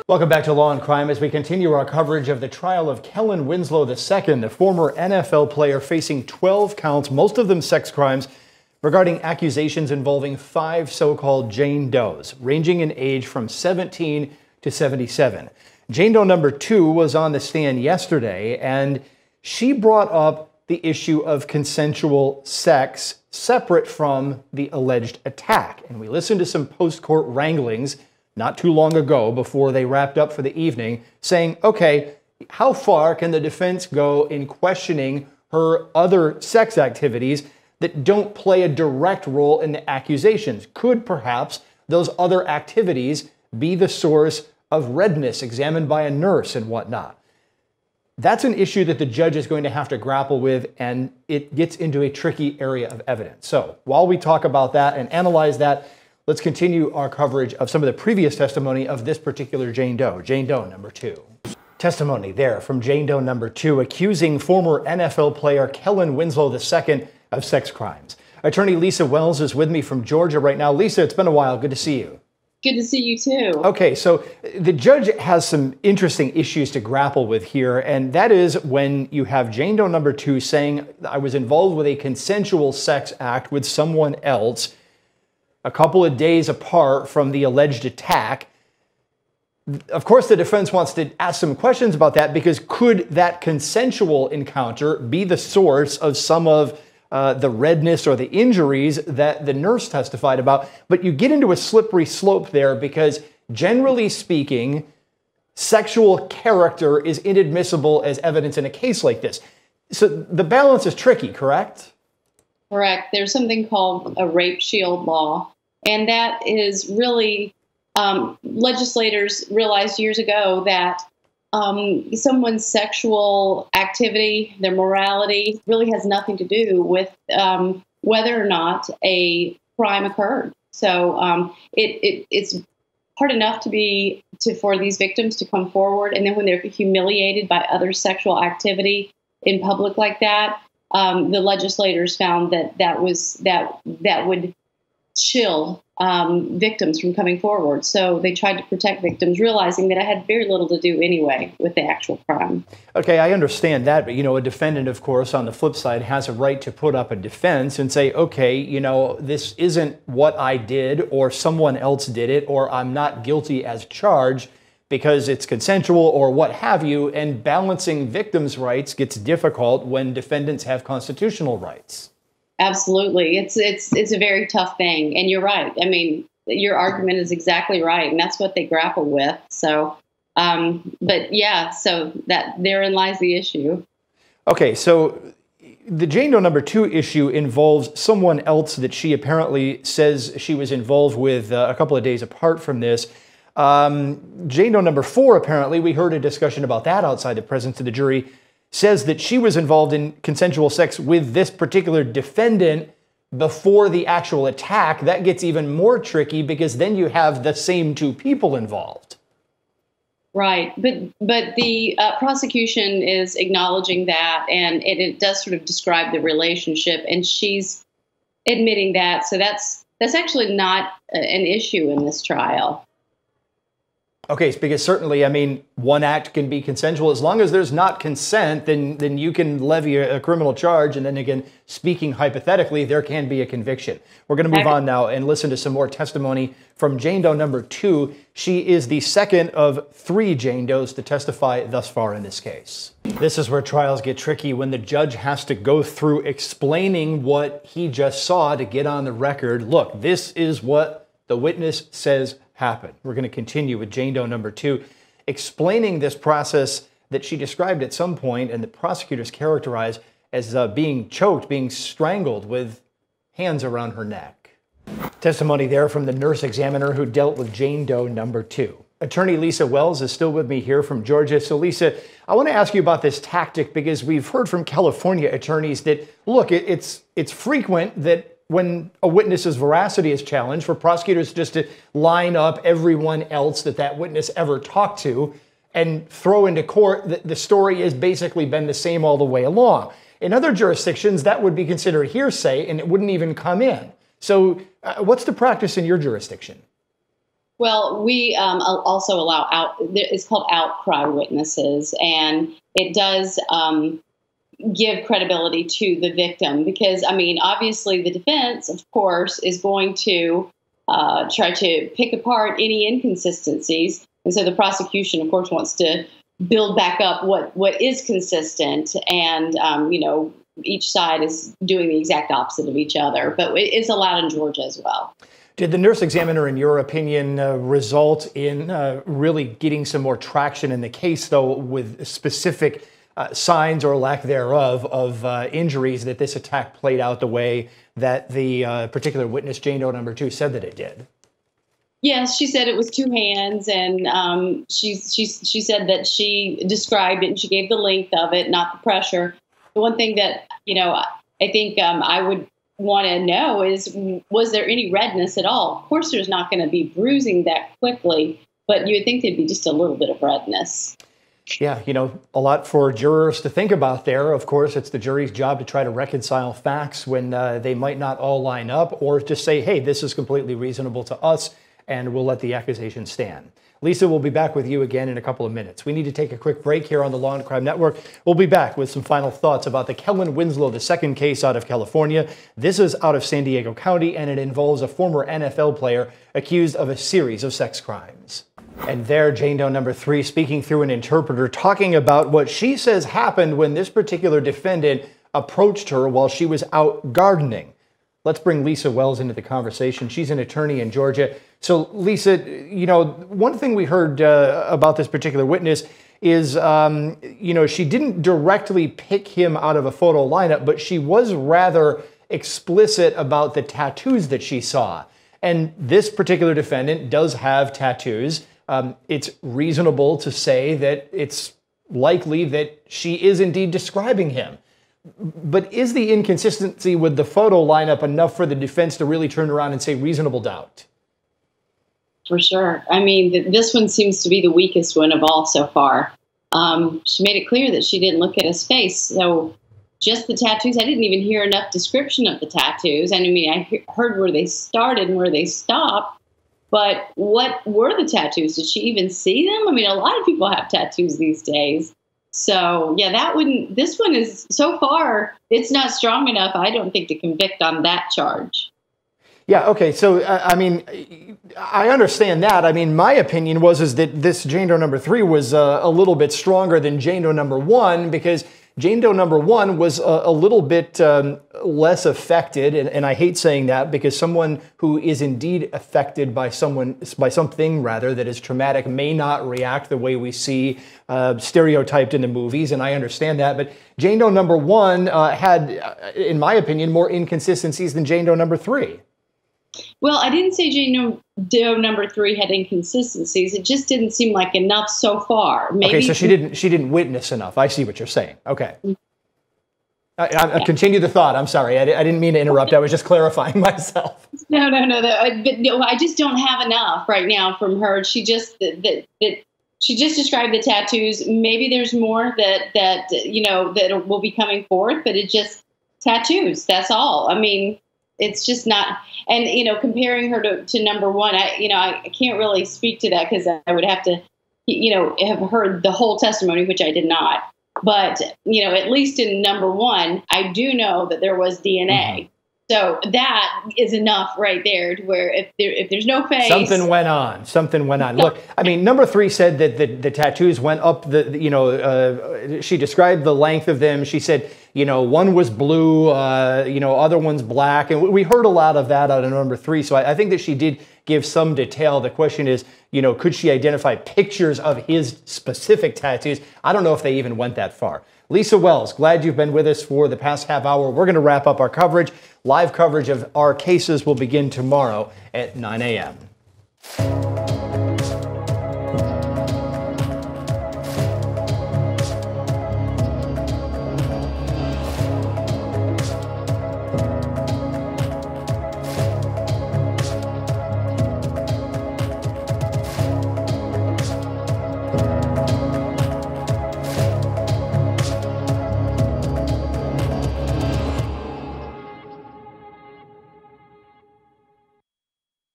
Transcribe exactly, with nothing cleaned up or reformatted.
Welcome back to Law and Crime as we continue our coverage of the trial of Kellen Winslow the second, a former N F L player facing twelve counts, most of them sex crimes, regarding accusations involving five so-called Jane Does, ranging in age from seventeen to seventy-seven. Jane Doe number two was on the stand yesterday, and she brought up the issue of consensual sex separate from the alleged attack. And we listened to some post-court wranglings not too long ago before they wrapped up for the evening, saying, okay, how far can the defense go in questioning her other sex activities that don't play a direct role in the accusations? Could perhaps those other activities be the source of redness examined by a nurse and whatnot? That's an issue that the judge is going to have to grapple with, and it gets into a tricky area of evidence. So while we talk about that and analyze that, let's continue our coverage of some of the previous testimony of this particular Jane Doe, Jane Doe number two. Testimony there from Jane Doe number two, accusing former N F L player Kellen Winslow the second of sex crimes. Attorney Lisa Wells is with me from Georgia right now. Lisa, it's been a while. Good to see you. Good to see you too. Okay, so the judge has some interesting issues to grapple with here, and that is when you have Jane Doe number two saying, I was involved with a consensual sex act with someone else a couple of days apart from the alleged attack. Of course, the defense wants to ask some questions about that, because could that consensual encounter be the source of some of uh, the redness or the injuries that the nurse testified about? But you get into a slippery slope there, because generally speaking, sexual character is inadmissible as evidence in a case like this. So the balance is tricky, correct? Correct. There's something called a rape shield law. And that is really, um, legislators realized years ago that um, someone's sexual activity, their morality, really has nothing to do with um, whether or not a crime occurred. So um, it, it, it's hard enough to be to for these victims to come forward, and then when they're humiliated by other sexual activity in public like that, um, the legislators found that that was that that would chill um, victims from coming forward. So they tried to protect victims, realizing that it had very little to do anyway with the actual crime. Okay, I understand that, but you know, a defendant, of course, on the flip side, has a right to put up a defense and say, okay, you know, this isn't what I did, or someone else did it, or I'm not guilty as charged because it's consensual or what have you, and balancing victims' rights gets difficult when defendants have constitutional rights. Absolutely. It's it's it's a very tough thing. And you're right. I mean, your argument is exactly right. And that's what they grapple with. So, um, but yeah, so that therein lies the issue. Okay, so the Jane Doe number two issue involves someone else that she apparently says she was involved with uh, a couple of days apart from this. Um, Jane Doe number four, apparently, we heard a discussion about that outside the presence of the jury, says that she was involved in consensual sex with this particular defendant before the actual attack. That gets even more tricky, because then you have the same two people involved. Right. But but the uh, prosecution is acknowledging that, and it, it does sort of describe the relationship, and she's admitting that. So that's that's actually not a, an issue in this trial. Okay, because certainly, I mean, one act can be consensual. As long as there's not consent, then then you can levy a, a criminal charge. And then again, speaking hypothetically, there can be a conviction. We're going to move on now and listen to some more testimony from Jane Doe number two. She is the second of three Jane Does to testify thus far in this case. This is where trials get tricky, when the judge has to go through explaining what he just saw to get on the record. Look, this is what the witness says happened. We're going to continue with Jane Doe number two, explaining this process that she described at some point, and the prosecutors characterized as uh, being choked, being strangled with hands around her neck. Testimony there from the nurse examiner who dealt with Jane Doe number two. Attorney Lisa Wells is still with me here from Georgia. So Lisa, I want to ask you about this tactic, because we've heard from California attorneys that, look, it, it's, it's frequent that when a witness's veracity is challenged, for prosecutors just to line up everyone else that that witness ever talked to and throw into court that the story has basically been the same all the way along. In other jurisdictions, that would be considered hearsay and it wouldn't even come in. So uh, what's the practice in your jurisdiction? Well, we um, also allow out, it's called outcry witnesses, and it does um, give credibility to the victim because, I mean, obviously the defense, of course, is going to uh, try to pick apart any inconsistencies. And so the prosecution, of course, wants to build back up what, what is consistent. And, um, you know, each side is doing the exact opposite of each other. But it's allowed in Georgia as well. Did the nurse examiner, in your opinion, uh, result in uh, really getting some more traction in the case, though, with specific uh, signs or lack thereof of uh, injuries that this attack played out the way that the uh, particular witness, Jane Doe number two, said that it did? Yes, she said it was two hands, and um, she, she, she said that she described it and she gave the length of it, not the pressure. The one thing that, you know, I think um, I would want to know is, was there any redness at all? Of course, there's not going to be bruising that quickly, but you would think there'd be just a little bit of redness. Yeah, you know, a lot for jurors to think about there. Of course, it's the jury's job to try to reconcile facts when uh, they might not all line up, or just say, hey, this is completely reasonable to us, and we'll let the accusation stand. Lisa, we'll be back with you again in a couple of minutes. We need to take a quick break here on the Law and Crime Network. We'll be back with some final thoughts about the Kellen Winslow, the second case out of California. This is out of San Diego County, and it involves a former N F L player accused of a series of sex crimes. And there, Jane Doe number three speaking through an interpreter, talking about what she says happened when this particular defendant approached her while she was out gardening. Let's bring Lisa Wells into the conversation. She's an attorney in Georgia. So, Lisa, you know, one thing we heard uh, about this particular witness is, um, you know, she didn't directly pick him out of a photo lineup, but she was rather explicit about the tattoos that she saw. And this particular defendant does have tattoos. Um, it's reasonable to say that it's likely that she is indeed describing him. But is the inconsistency with the photo lineup enough for the defense to really turn around and say reasonable doubt? For sure. I mean, this one seems to be the weakest one of all so far. Um, she made it clear that she didn't look at his face. So just the tattoos, I didn't even hear enough description of the tattoos. And I mean, I he- heard where they started and where they stopped. But what were the tattoos? Did she even see them? I mean, a lot of people have tattoos these days. So, yeah, that wouldn't, this one is, so far, it's not strong enough, I don't think, to convict on that charge. Yeah, okay, so, uh, I mean, I understand that. I mean, my opinion was is that this Jane Doe number three was uh, a little bit stronger than Jane Doe number one, because Jane Doe number one was a, a little bit um, less affected, and, and I hate saying that because someone who is indeed affected by someone, by something rather, that is traumatic may not react the way we see uh, stereotyped in the movies, and I understand that. But Jane Doe number one uh, had, in my opinion, more inconsistencies than Jane Doe number three. Well, I didn't say Jane Doe number three had inconsistencies. It just didn't seem like enough so far. Maybe okay, so she didn't she didn't witness enough. I see what you're saying. Okay. I, I, I continue the thought. I'm sorry. I, I didn't mean to interrupt. I was just clarifying myself. No, no, no. The, but no, I just don't have enough right now from her. She just that that, that she just described the tattoos. Maybe there's more that that you know that will be coming forth, but it just tattoos. That's all. I mean. It's just not, and, you know, comparing her to, to number one, I, you know, I, I can't really speak to that because I would have to, you know, have heard the whole testimony, which I did not. But, you know, at least in number one, I do know that there was D N A. Mm-hmm. So that is enough right there to where if there if there's no face. Something went on. Something went on. Look, I mean, number three said that the, the tattoos went up the, you know, uh, she described the length of them. She said, you know, one was blue, uh, you know, other one's black. And we heard a lot of that out of number three. So I, I think that she did give some detail. The question is, you know, could she identify pictures of his specific tattoos? I don't know if they even went that far. Lisa Wells, glad you've been with us for the past half hour. We're going to wrap up our coverage. Live coverage of our cases will begin tomorrow at nine a m